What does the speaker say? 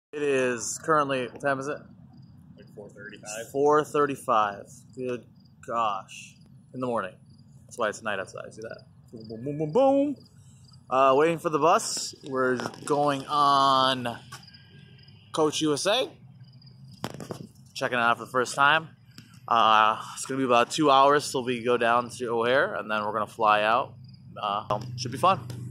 It is currently, what time is it? Like 4:35. 4:35. Good gosh. In the morning. That's why it's night outside. See that? Boom, boom, boom, boom, boom. Waiting for the bus. We're going on Coach USA. Checking it out for the first time. It's going to be about 2 hours till we go down to O'Hare, and then we're going to fly out. Should be fun.